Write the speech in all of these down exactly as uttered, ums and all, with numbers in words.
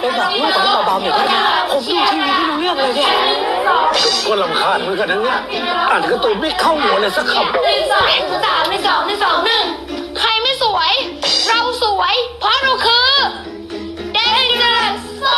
ไปบอกลูกของเบาๆหน่อยได้ไหมผมดูทีวีไม่รู้เรื่องเลยเนี่ยก็รำคาญเหมือนกันนะเนี่ยอ่านการ์ตูนไม่เข้าหัวเลยสักคำหนึ่งสองสามหนึ่งสองหนึ่งสองหนึ่งใครไม่สวยเราสวยเพราะเราคือเด็กเด็กโซ่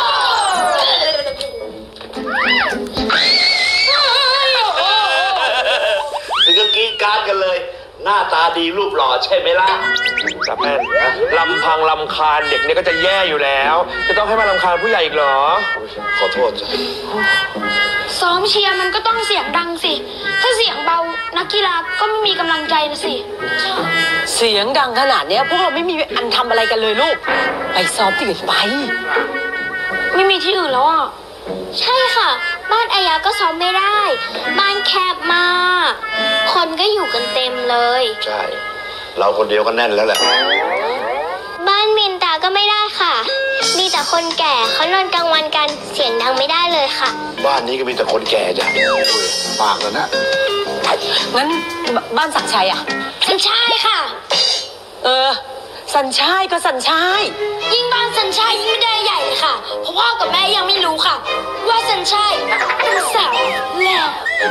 ถึงก็กรี๊ดกราดกันเลยหน้าตาดีรูปหล่อใช่ไหมล่ะจับแม่นลำพังลำคาญเด็กเนี่ยก็จะแย่อยู่แล้วจะต้องให้มาลำคาญผู้ใหญ่อีกเหรอขอโทษจ้ะซ้อมเชียร์มันก็ต้องเสียงดังสิถ้าเสียงเบานักกีฬาก็ไม่มีกำลังใจนะสิเสียงดังขนาดนี้พวกเราไม่มีอันทำอะไรกันเลยลูกไปซ้อมที่อื่นไปไม่มีที่อื่นแล้วอ่ะใช่ค่ะบ้านอายาก็ซ้อมไม่ได้บ้านแคบมากคนก็อยู่กันเต็มเลยใช่เราคนเดียวก็แน่นแล้วแหละบ้านมินตาก็ไม่ได้ค่ะมีแต่คนแก่เขานอนกลางวันกันเสียงดังไม่ได้เลยค่ะบ้านนี้ก็มีแต่คนแก่จ้ะปากแล้วนะงั้นบ้านสักชัยอ่ะสัญชัยค่ะเออสัญชัยก็สัญชัยยิ่งบ้านสัญชัยยิ่งไม่ได้ใหญ่เลยค่ะเพราะพ่อกับแม่ยังไม่รู้ค่ะว่าสัญชัยเป็นสาวแล้ว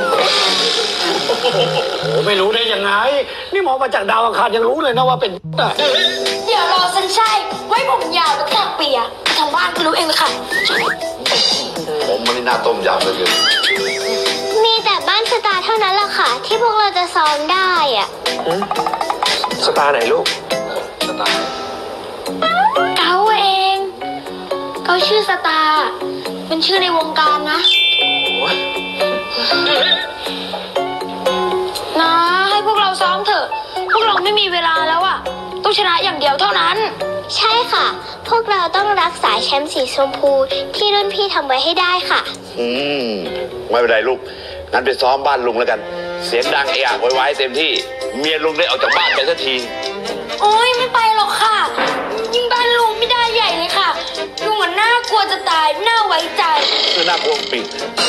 โอ้ไม่รู้ได้ยังไงนี่หมอมาจากดาวอังคารยังรู้เลยนะว่าเป็นเดี๋ยวรอสัญชัยไว้ผมยาวแล้วตากเปียทางบ้านก็รู้เองเลยค่ะผมมันน่าต้มยำเลยมีแต่บ้านสตาร์เท่านั้นแหละค่ะที่พวกเราจะซ้อมได้อ่ะสตาร์ไหนลูกสตาร์เก้าเองเก้าชื่อสตาร์เป็นชื่อในวงการนะนะให้พวกเราซ้อมเถอะพวกเราไม่มีเวลาแล้วอะต้องชนะอย่างเดียวเท่านั้นใช่ค่ะพวกเราต้องรักษาแชมป์สีชมพูที่รุ่นพี่ทำไว้ให้ได้ค่ะอืมไม่เป็นไรลูกงั้นไปซ้อมบ้านลุงแล้วกันเสียงดังเอะอะไว้เต็มที่เมียลุงได้ออกจากบ้านไปสักทีโอ้ยไม่ไปหรอกค่ะยิ่งบ้านลุงไม่ได้ใหญ่เลยค่ะลุงมันน่ากลัวจะตายน่าไว้ใจคือน่ากลัวปิด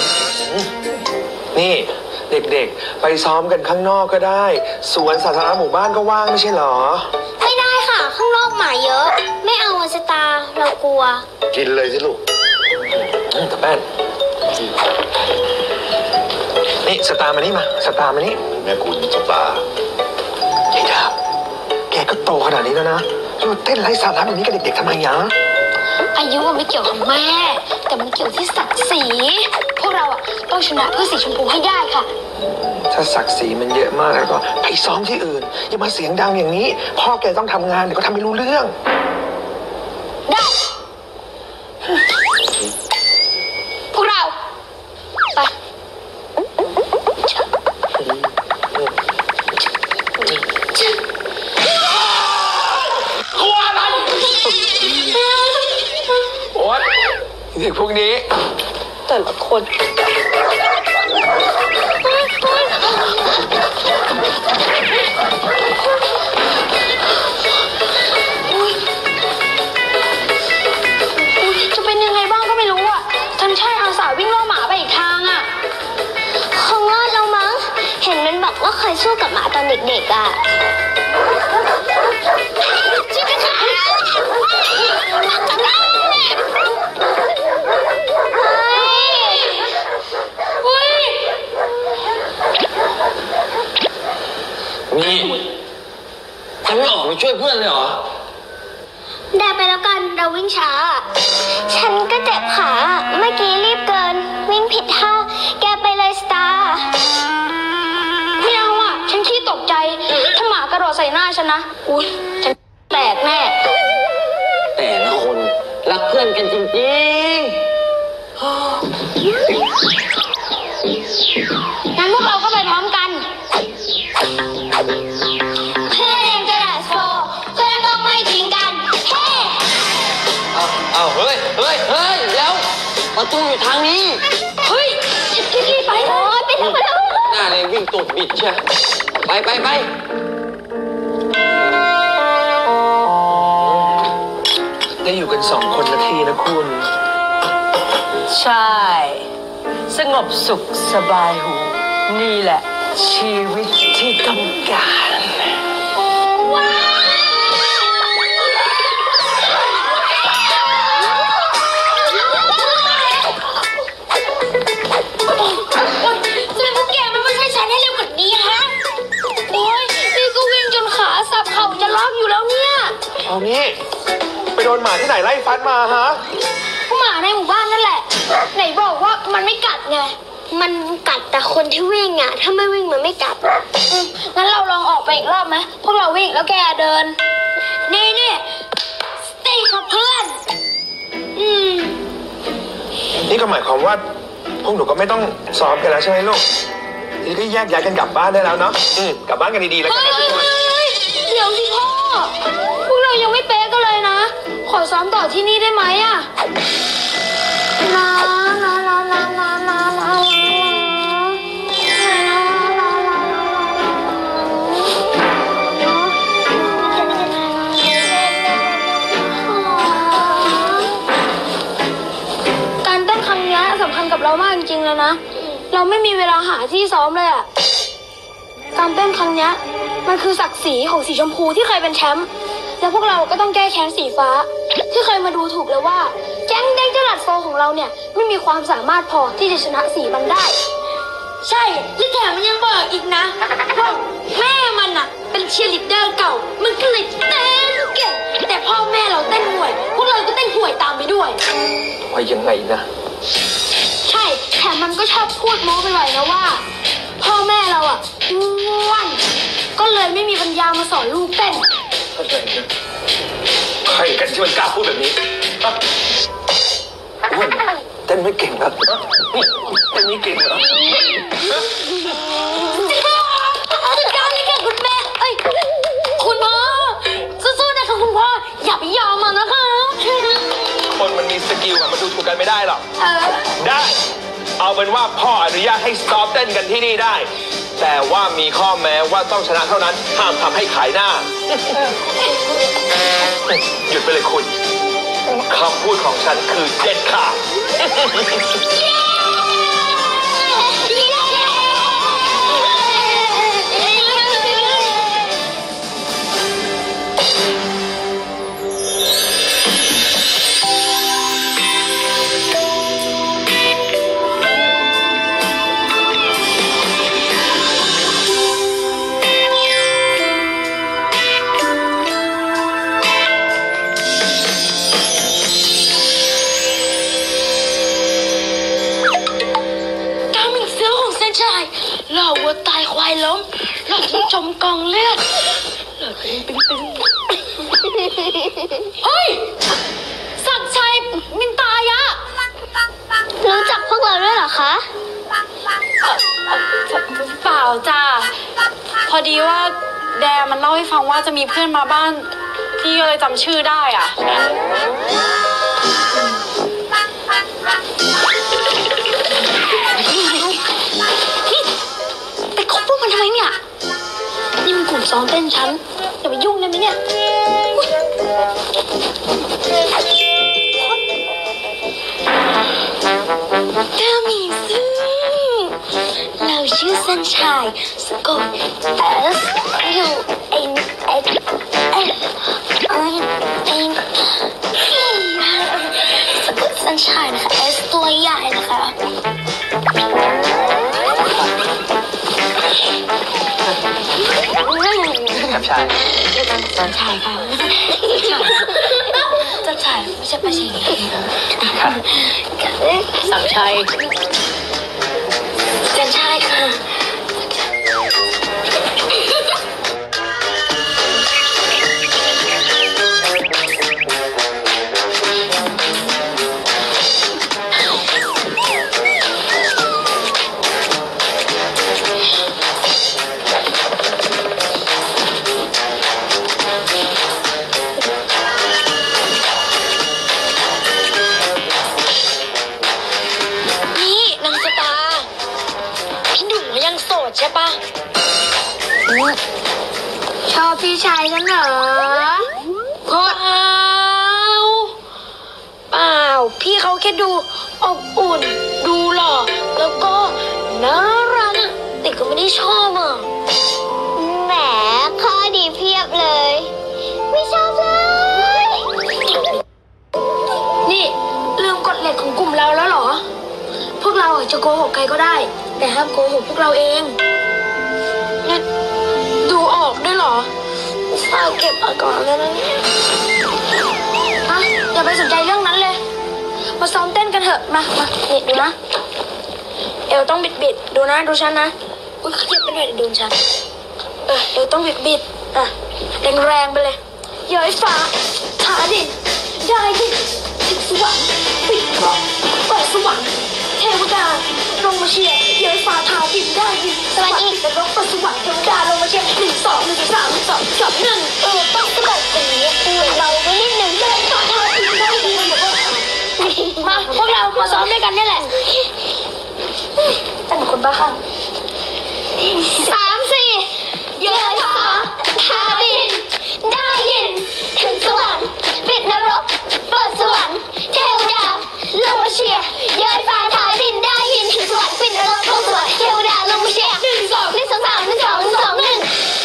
นี่เด็กๆไปซ้อมกันข้างนอกก็ได้สวนสาธารณะหมู่บ้านก็ว่างไม่ใช่หรอไม่ได้ค่ะข้างนอกหมาเยอะไม่เอาสตาร์เรากลัวกินเลยสิลูกตะแป้นนี่สตาร์มานี่มาสตาร์มานี่แม่คุณสตาร์ใหญ่ดาบแกก็โตขนาดนี้แล้วนะจะเต้นไร้สาระแบบนี้กับเด็กๆทำไมยะอายุไม่เกี่ยวกับแม่แต่มันเกี่ยวที่ศักดิ์ศรีพวกเราอ่ะต้องชนะเพื่อสีชมพูให้ได้ค่ะถ้าศักดิ์ศรีมันเยอะมากแล้วก็ไปซ้อมที่อื่นอย่ามาเสียงดังอย่างนี้พ่อแกต้องทำงานเดี๋ยวก็ทำไม่รู้เรื่องได้พวกเราไปเด็กพวกนี้แต่ละคนจะเป็นยังไงบ้างก็ไม่รู้อ่ะฉันใช่อาสาวิ่งล่อหมาไปอีกทางอ่ะคงรอดแล้วมั้งเห็นมันบอกว่าเคยสู้กับหมาตอนเด็กๆอ่ะนี่จะไม่ออกไปช่วยเพื่อนเลยเหรอได้ไปแล้วกันเราวิ่งช้าฉันก็เจ็บขาเมื่อกี้รีบเกินวิ่งผิดท่าแกไปเลยสตาร์ไม่เอาอ่ะฉันขี้ตกใจถ้าหมากระโดดใส่หน้าฉันนะอุ๊ยฉันแตกแน่แต่ละคนรักเพื่อนกันจริงๆงั้นพวกเราก็ไปพร้อมกันเพื่อนยังจะด่าโซ่เพื่อนต้องไม่ทิ้งกันเฮ้เอาเอาเฮ้ยเฮ้ยเฮ้ยแล้วประตูอยู่ทางนี้เฮ้ยรีบไปเลยไปแล้วไปแล้วหน้าเลยวิ่งตูดบิดเชียวไปไปไปได้อยู่กันสองคนนาทีนะคุณใช่สงบสุขสบายหูนี่แหละชีวิตที่ต้องการว้าวโดนหมาที่ไหนไล่ฟันมาฮะหมาในหมู่บ้านนั่นแหละ ไหนบอกว่ามันไม่กัดไง มันกัดแต่คนที่วิ่งอ่ะ ถ้าไม่วิ่งมันไม่กัดอืมงั้นเราลองออกไปอีกรอบไหมพวกเราวิ่งแล้วแกเดิน นี่นี่สตีกับเพื่อน อืมนี่ก็หมายความว่าพวกหนูก็ไม่ต้องซ้อมกันแล้วใช่ไหมลูกทีนี้ก็แยกย้ายกันกลับบ้านได้แล้วเนาะอืมกลับบ้านกันดีๆแล้วกันเฮ้ยนะทุกคนเฮ้ยเดี๋ยวสิพ่อ พวกเรายังไม่เป๊ะกันเลยนะ ขอซ้อมต่อที่นี่ได้ไหมอะลาลาลาลาลาลาลาการเต้นครั้งนี้สำคัญกับเรามากจริงๆเลยนะ เราไม่มีเวลาหาที่ซ้อมเลยอะการเต้นครั้งนี้มันคือศักดิ์ศรีของสีชมพูที่เคยเป็นแชมป์แล้วพวกเราก็ต้องแก้แค้นสีฟ้า ที่เคยมาดูถูกเลยว่าแก๊งแดงจลัดโฟของเราเนี่ยไม่มีความสามารถพอที่จะชนะสีมันได้ ใช่และแถมมันยังบอกอีกนะว่าแม่มันอะเป็นเชียร์ลีดเดอร์เก่ามันก็เลยเต้นเก่งแต่พ่อแม่เราเต้นห่วยพวกเราก็เต้นห่วยตามไปด้วยว่ายังไงนะใช่แถมมันก็ชอบพูดโม้ไปบ่อยนะว่าพ่อแม่เราอะอ้วนก็เลยไม่มีปัญญามาสอนลูกเต้นอะไรนะใครกันที่มันกล้าพูดแบบนี้ฮะอ้วนเต้นไม่เก่งเหรอฮะเต้นไม่เก่งเหรอการนี้ค่ะคุณแม่เอ้ยคุณพ่อสู้ๆนะคะคุณพ่ออย่าไปยอมมันนะคะคนมันมีสกิลอะมันดูถูกกันไม่ได้หรอกเออได้ เอาเป็นว่าพ่ออนุญาตให้ซ้อมเต้นกันที่นี่ได้ แต่ว่ามีข้อแม้ว่าต้องชนะเท่านั้น ห้ามทำให้ขายหน้า หยุดไปเลยคุณคำพูดของฉันคือเด็ดขาดเราวัวตายควายล้มเราต้องจมกองเลือดเราเป็นปิ๊งปิ๊งเฮ้ยศักดิ์ชัยมินตายะรู้จักพวกเราด้วยเหรอคะเปล่าจ้าพอดีว่าแดมันเล่าให้ฟังว่าจะมีเพื่อนมาบ้านที่ก็เลยจำชื่อได้อ่ะไปคบพวกมันทำไมเนี่ยนี่มันกลุ่มซ้อมเต้นฉันอย่าไปยุ่งได้ไหมเนี่ยเธอมีซึ่งเราชื่อสัญชัยสะกด S U N H N I N สะกดสัญชัยนะคะ S ตัวใหญ่นะคะครับชายสัญชัยค่ะสัญชัยไม่ใช่ปะชีสัญชัยสัญชัยค่ะใช่ปะชอบพี่ชายฉันเหรอเปล่าเปล่าพี่เขาแค่ดูอบอุ่นดูหล่อแล้วก็น่ารักอะแต่ก็ไม่ได้ชอบอ่ะแหมข้อดีเพียบเลยไม่ชอบเลยนี่ลืมกฎเหล็กของกลุ่มเราแล้วเหรอพวกเราจะโกหกใครก็ได้แต่ห้ามโกหกพวกเราเองเนี่ยดูออกด้วยเหรอฝากเก็บอาการแล้วนะเนี่ยฮะอย่าไปสนใจเรื่องนั้นเลยมาซ้อมเต้นกันเถอะมามานี่ดูนะเอวต้องบิดบิดดูนะดูฉันนะอุ้ยเครียดไปหน่อยดูฉันเออเอวต้องบิดบิดอ่ะแรงแรงไปเลยย้อยฟ้าหาดินได้ดินถึงสวรรค์ปิดกรอบเปิดสวรรค์เทวดาลงมาเชียร์ย้อยฟ้าทาดินได้ดินสวรรค์ปิดกรอบเปิดสวรรค์เทวดาลงมาเชียร์หนึ่งสองหนึ่งสามหนึ่งสองสองหนึ่งเออต้องสะบัดอย่างนี้เหมือนเราไม่นิดหนึ่งย้อยฟ้าทาดินได้ดินแบบว่ามาพวกเรามาซ้อมด้วยกันนี่แหละแต่งคนบ้าข้างสามสี่ย้อยฟ้าทาดินได้ยินถึงสวรรค์ปิดนรกเปิดสวรรค์เทวดาลงมาเชียร์ย้อยฟ้าทาดินได้ยินถึงสวรรค์ปิดนรกเปิดสวรรค์เทวดาลงมาเชียร์หนึ่งสองหนึ่งสองสามหนึ่งสองหนึ่งสองหนึ่ง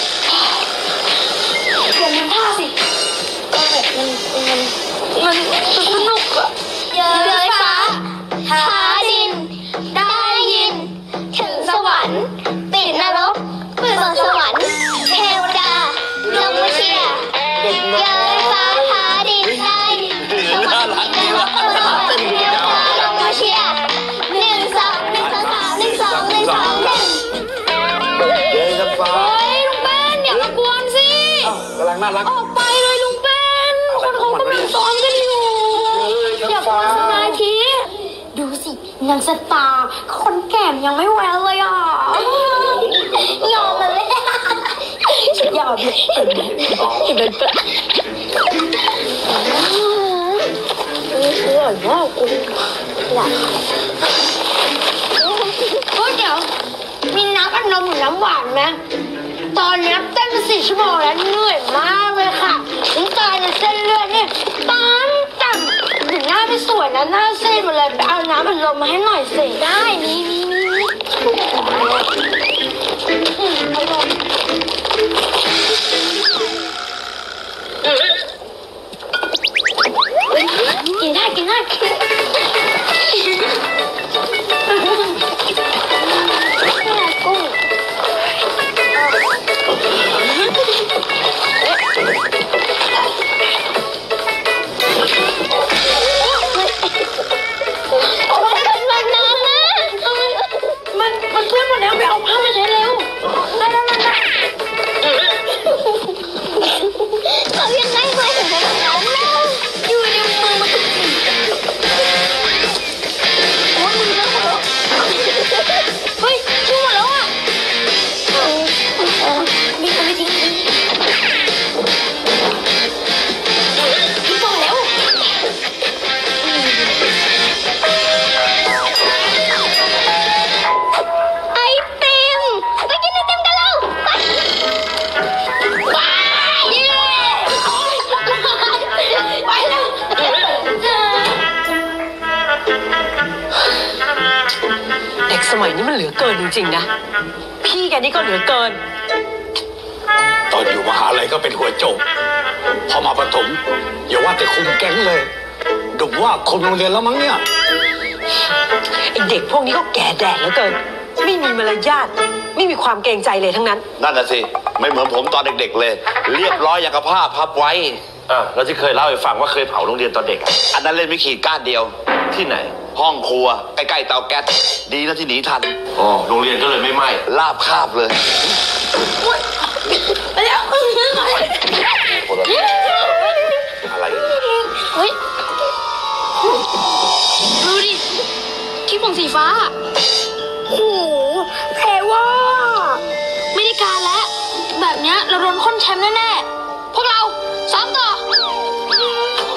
เปลี่ยนเป็นท่าสิก็แบบมันมันมันสนุกอะย้อยฟ้าทาดินได้ยินถึงสวรรค์ปิดนรกเปิดสวรรค์เทวดาลงมาเชียร์ย้อยฟ้าทาดินได้ยินถึงสวรรค์ปิดนรกเปิดสวรรค์เทวดาลงมาเชียร์หนึ่งสองหนึ่งสองสามหนึ่งสองหนึ่งสองหนึ่งเย้น้ำฟ้าเฮ้ยลุงเป้นอย่ามากวนสิกำลังน่ารักออกไปเลยลุงเป้นคนเขากำลังซ้อมกันอยู่อย่ากวนสมาธิดูสินางสตาร์คนแก่ยังไม่แววเลยอ่ะยอมมาเลยยอมเลยเห็นเป็นปะอร่อยมากกูหลับโอ้เดี๋ยวมีน้ำอัดลมหรือน้ำหวานไหมตอนนี้เต้นมาสี่ชั่วโมงแล้วเหนื่อยมากเลยค่ะน้ำตาลเส้นเลือดเนี่ยตามต่ำถึงหน้าไม่สวยนะหน้าเส้นหมดเลยไปเอาน้ำอัดลมมาให้หน่อยสิได้มีมีมีมีกินได้กินได้กุ้งมันมันเพื่อนหมดแล้วไปเอาผ้ามาใช้เร็วได้ได้ได้ได้เขายังไงไว้ถึงจะทำแล้วอยู่ในมือมันโอ้ยมือแล้วเฮ้ยชั่วหมดแล้วอ่ะมีคนไปทิ้งทิ้งทิ้งต่อแล้วไอติมไปกินไอติมกันแล้วไปว้ายเย้ไปแล้วเด็กสมัยนี้มันเหลือเกินจริงๆนะพี่แกนี่ก็เหลือเกินตอนอยู่มหาลัยก็เป็นหัวโจกพอมาประถมอย่าว่าแต่คุมแก๊งเลยดุว่าคุมโรงเรียนแล้วมั้งเนี่ยไอเด็กพวกนี้ก็แก่แดดเหลือเกินไม่มีมารยาทไม่มีความเกรงใจเลยทั้งนั้นนั่นน่ะสิไม่เหมือนผมตอนเด็กๆเลย เรียบร้อยอย่างกับผ้าพับไว้อ่ะแล้วที่เคยเล่าให้ฟังว่าเคยเผาโรงเรียนตอนเด็กอ่ะอันนั้นเล่นไม่ขีดก้านเดียวที่ไหนห้องครัวใกล้ๆเตาแก๊สดีนะที่หนีทันอ๋อโรงเรียนก็เลยไม่ไหม้ลาบคาบเลยไปแล้วอะไรเฮ้ยดูดิที่ผมสีฟ้าโอ้โหแพรว่าไม่ได้การแล้วแบบเนี้ยเราโดนค้นแชมป์แน่ๆพวกเราซ้อมต่อไป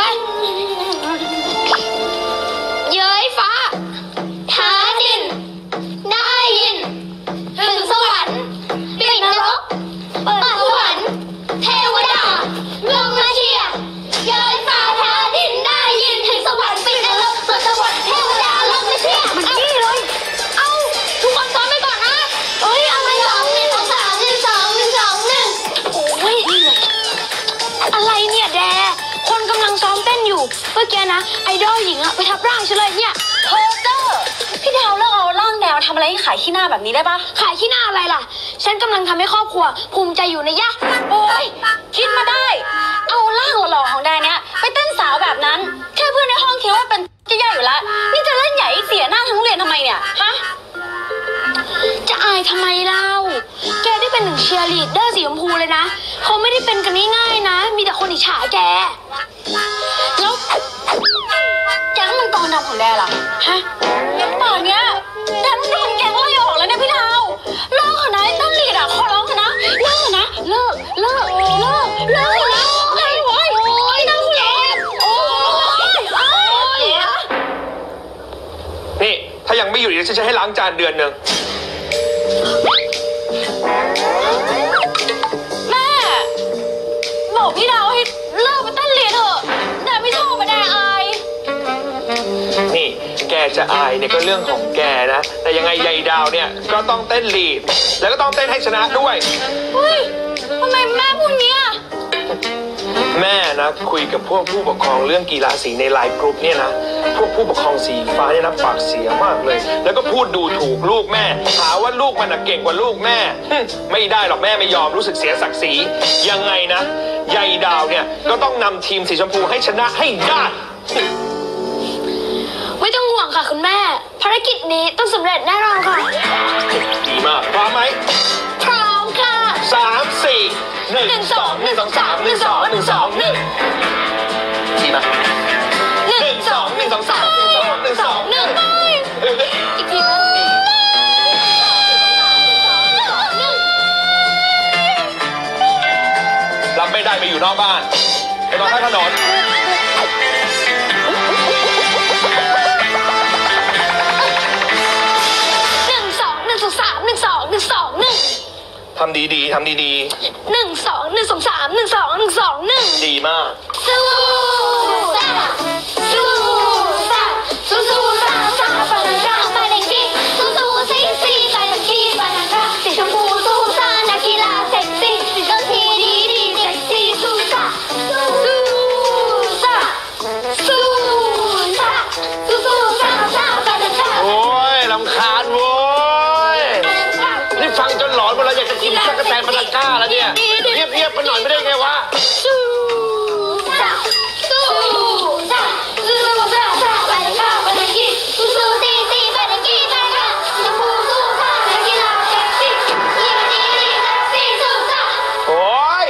เย้ยฟ้าท้าดินได้ยินถึงสวรรค์ปิดนรกเปิดสวรรค์เทวดาลงมาเชียร์เย้ยฟ้าท้าดินได้ยินถึงสวรรค์ปิดนรกเปิดสวรรค์เทวดาลงมาเชียร์มันนี่เลยเอาทุกคนซ้อมไปก่อนนะเอ้ยเอาไปสองหนึ่งสองสามหนึ่งสองหนึ่งสองหนึ่งโอ้ยอะไรเนี่ยแดคนกำลังซ้อมเต้นอยู่เมื่อกี้นะไอดอลหญิงอะไปทับร่างฉันเลยเนี่ยโพสเตอร์พี่ดาวเลิกเอาร่างแดวทำอะไรให้ขายขี้หน้าแบบนี้ได้ปะขายขี้หน้าอะไรล่ะฉันกำลังทำให้ครอบครัวภูมิใจอยู่นะยะโอ้ยคิดมาได้เอาร่างหล่อๆของแดเนี้ยไปเต้นสาวาวแบบนั้นแค่เพื่อนในห้องคิดว่าเป็นจะใหญ่อยู่แล้วนี่จะเล่นใหญ่เสียหน้าทั้งเรียนทำไมเนี่ยฮะจะอายทำไมเล่าแกได้เป็นหนึ่งเชียร์ลีดเดอร์สีชมพูเลยนะเขาไม่ได้เป็นกันง่ายๆนะมีแต่คนอิจฉาแกแล้วแก๊งมังกรดำของแดล่ะฮะป่านเนี้ยแดต้องโดนแก๊งไล่ออกแล้วเนี่ยพี่ดาวเลิกเถอะนะไอ้ต้นลีดอะขอร้องเถอะนะเลิกเถอะนะเลิกเลิกเลิกเลิกเถอะนะเลิกไว้ไอ้นั่งคุณแอบโอ๊ยโอ๊ยนี่ถ้ายังไม่อยู่เดี๋ยวฉันจะให้ล้างจานเดือนหนึ่งแม่บอกพี่ดาวให้เลิกไปเต้นเรียนเถอะแดไม่ชอบมาแดอายนี่แกจะอายเนี่ยก็เรื่องของแกนะแต่ยังไงยายดาวเนี่ยก็ต้องเต้นลีดแล้วก็ต้องเต้นให้ชนะด้วยเฮ้ยทำไมแม่พูดงี้อ่ะแม่นะคุยกับพวกผู้ปกครองเรื่องกีฬาสีในไลน์กรุ๊ปเนี่ยนะพวกผู้ปกครองสีฟ้าเนี่ยนะปากเสียมากเลยแล้วก็พูดดูถูกลูกแม่หาว่าลูกมันเก่งกว่าลูกแม่ไม่ได้หรอกแม่ไม่ยอมรู้สึกเสียศักดิ์ศรียังไงนะยายดาวเนี่ยก็ต้องนำทีมสีชมพูให้ชนะให้ได้ไม่ต้องห่วงค่ะคุณแม่ภารกิจนี้ต้องสำเร็จแน่นอนค่ะดีมากพร้อมไหมพร้อมค่ะสามสี่หนึ่งสองหนึ่งสองสามหนึ่งสองหนึ่งสองหนึ่งดีมากหนึ่งสองหนึ่งสองสามหนึ่งสองหนึ่งสองหนึ่งอีกทีนะรับไม่ได้ไปอยู่นอกบ้านไปนอนข้างถนนสามหนึ่งสองหนึ่งสองหนึ่งทำดีๆทำดีๆหนึ่งสองหนึ่งสองสามหนึ่งสองหนึ่งสองหนึ่งดีมากสู้ซ่าสู้ซ่าสู้สู้ซ่าซ่าไปดังก้าไปดังกี้สู้สู้ซีซีไปดังกี้ไปดังก้าสีชมพูสู้ซ่านักกีฬาเซ็กซี่ต้องทีดีดีเซ็กซี่สู้ซ่าสู้ซ่าสู้ซ่าสู้สู้ซ่าซ่าไปดังก้าโอ้ยรำคาญโว้นี่ฟังจนหลอนหมดแล้วอยากจะกินตั๊กแตนปลาก้าแล้วเนี่ยเงียบๆไปหน่อยไม่ได้ไงวะสู้ซ่าสู้ซ่าสู้ซ่าซ่าไปดังก้าไปดังกี้สู้สู้ซีซีไปดังกี้ไปดังก้าชมพูสู้ซ่านักกีฬาเซ็กซี่ทีมดีดีเซ็กซี่สู้ซ่าโอ้ย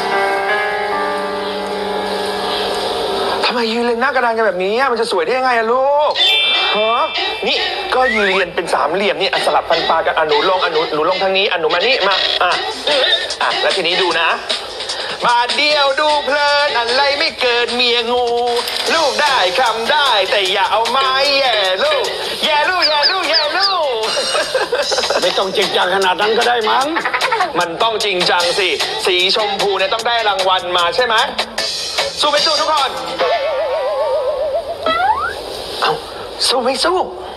ทำไมยืนเรียงหน้ากระดานกันแบบนี้มันจะสวยได้ยังไงอะลูกฮะนี่ก็ยืนเรียนเป็นสามเหลี่ยมนี่สลับฟันปลากันอนุลงอนุหนูลงทางนี้อนุมานี่มาอ่ะอ่ะแล้วทีนี้ดูนะบาทเดียวดูเพลินอะไรไม่เกิดเมียงูลูกได้คำได้แต่อย่าเอาไม้แย่ลูกแย่ลูกแย่ลูกแย่ลูกไม่ต้องจริงจังขนาดนั้นก็ได้มั้งมันต้องจริงจังสิสีชมพูเนี่ยต้องได้รางวัลมาใช่ไหมสู้ไปสู้ทุกคนเอาสู้ไม่สู้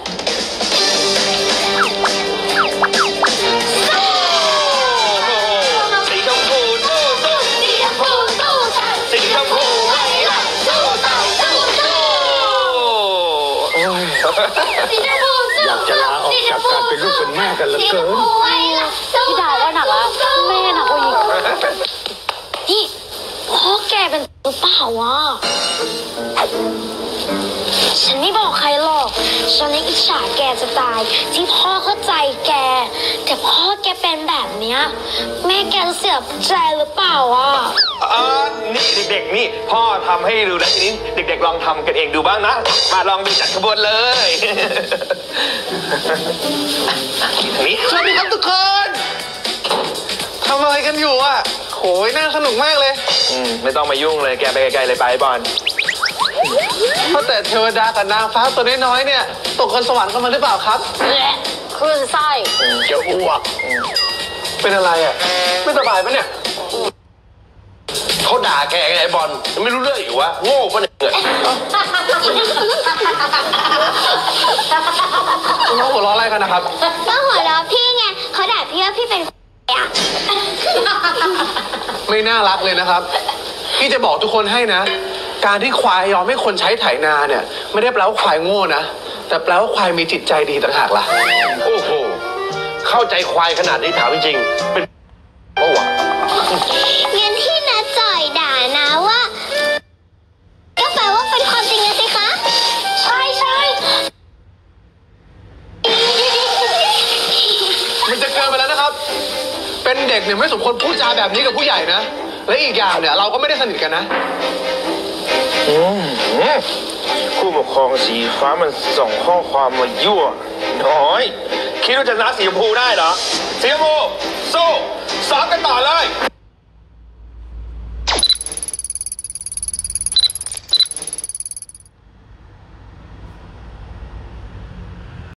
สีชมพูสู้สู้สีชมพูสู้สีชมพูไม่ละสู้สู้สู้สู้สีชมพูอยากจะลาออกจากการเป็นลูกเป็นแม่กันเหลือเกินพี่ดาวว่าหนักละแม่หนักกว่าอีกนี่พ่อแกเป็นหรือเปล่าวะฉันไม่บอกใครหรอกฉันยังอิจฉาแกจะตายที่พ่อเข้าใจแกแต่พ่อแกเป็นแบบเนี้ยแม่แกจะเสียใจหรือเปล่าอ่ะเออนี่เด็กๆนี่พ่อทำให้ดูแล้วทีนี้เด็กๆลองทำกันเองดูบ้างนะมาลองดูจัดขบวนเลยนี่สวัสดีครับทุกคนทำอะไรกันอยู่อ่ะโหยน่าสนุกมากเลยอืมไม่ต้องมายุ่งเลยแกไปไกลๆเลยไปบอลเพราะแต่เทวดากับนางฟ้าตัวน้อยๆเนี่ยตกคนสวรรค์กันมาหรือเปล่าครับและคลื่นไส้จะอ้วกเป็นอะไรอ่ะไม่สบายปะเนี่ยเขาด่าแกไงไอ้บอลไม่รู้เรื่องอยู่วะโง่ปะเนี่ยน้องหัวเราะอะไรกันนะครับก็หัวเราะพี่ไงเขาด่าพี่ว่าพี่เป็นอะไม่น่ารักเลยนะครับพี่จะบอกทุกคนให้นะการที่ควายยอมให้คนใช้ไถนาเนี่ยไม่ได้แปลว่าควายโง่นะแต่แปลว่าควายมีจิตใจดีต่างหากล่ะโอ้โหเข้าใจควายขนาดนี้ถามจริงๆเป็นโอ้วะงั้นที่น้าจ่อยด่านะว่าก็แปลว่าเนี่ยไม่สมควรพูดจาแบบนี้กับผู้ใหญ่นะ และอีกอย่างเนี่ยเราก็ไม่ได้สนิทกันนะอืมผู้ปกครองสีฟ้ามันส่งข้อความมายั่วน้อย คิดว่าจะชนะสีชมพูได้เหรอสีชมพูสู้ซ้อมกันต่อเลย